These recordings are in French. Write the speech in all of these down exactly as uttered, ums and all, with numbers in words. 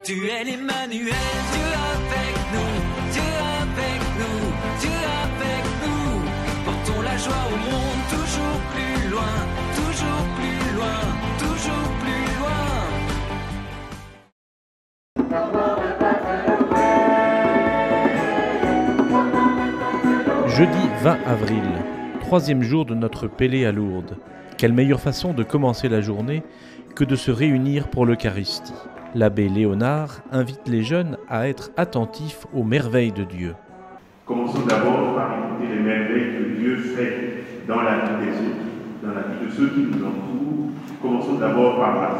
Tu es l'Emmanuel, Dieu avec nous, Dieu avec nous, Dieu avec nous. Portons la joie au monde, toujours plus loin, toujours plus loin, toujours plus loin. Jeudi vingt avril, troisième jour de notre Pélée à Lourdes. Quelle meilleure façon de commencer la journée que de se réunir pour l'Eucharistie. L'abbé Léonard invite les jeunes à être attentifs aux merveilles de Dieu. Commençons d'abord par écouter les merveilles que Dieu fait dans la vie des autres, dans la vie de ceux qui nous entourent. Commençons d'abord par là.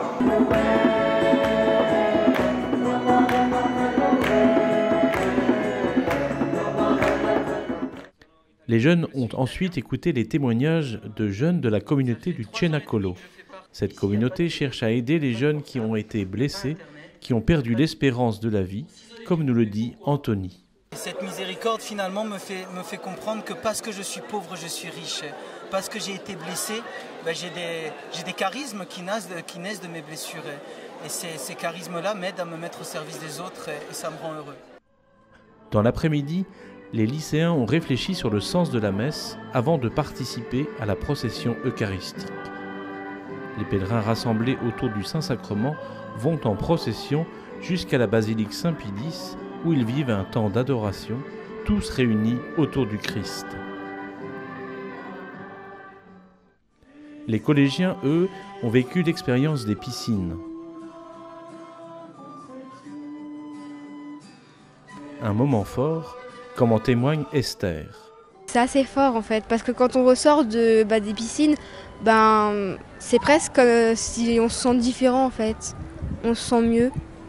Les jeunes ont ensuite écouté les témoignages de jeunes de la communauté du Cenacolo. Cette communauté cherche à aider les jeunes qui ont été blessés, qui ont perdu l'espérance de la vie, comme nous le dit Anthony. Cette miséricorde finalement me fait, me fait comprendre que parce que je suis pauvre, je suis riche. Parce que j'ai été blessé, ben j'ai des, j'ai des charismes qui naissent de, qui naissent de mes blessures. Et ces, ces charismes-là m'aident à me mettre au service des autres et, et ça me rend heureux. Dans l'après-midi, les lycéens ont réfléchi sur le sens de la messe avant de participer à la procession eucharistique. Les pèlerins rassemblés autour du Saint-Sacrement vont en procession jusqu'à la basilique Saint-Pie-X où ils vivent un temps d'adoration, tous réunis autour du Christ. Les collégiens, eux, ont vécu l'expérience des piscines. Un moment fort, comme en témoigne Esther. C'est assez fort en fait, parce que quand on ressort de, bah, des piscines, ben, c'est presque comme si on se sent différent en fait, on se sent mieux.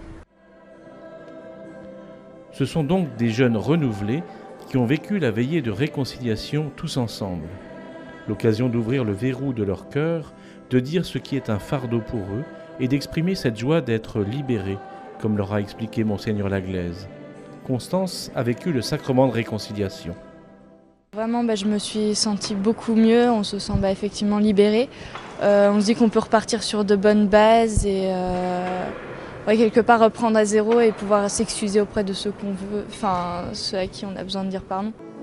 Ce sont donc des jeunes renouvelés qui ont vécu la veillée de réconciliation tous ensemble. L'occasion d'ouvrir le verrou de leur cœur, de dire ce qui est un fardeau pour eux et d'exprimer cette joie d'être libérés, comme leur a expliqué Monseigneur Laglaise. Constance a vécu le sacrement de réconciliation. Vraiment, bah, je me suis sentie beaucoup mieux, on se sent bah, effectivement libéré. Euh, on se dit qu'on peut repartir sur de bonnes bases et euh, ouais, quelque part reprendre à zéro et pouvoir s'excuser auprès de ceux qu'on veut, enfin ceux à qui on a besoin de dire pardon.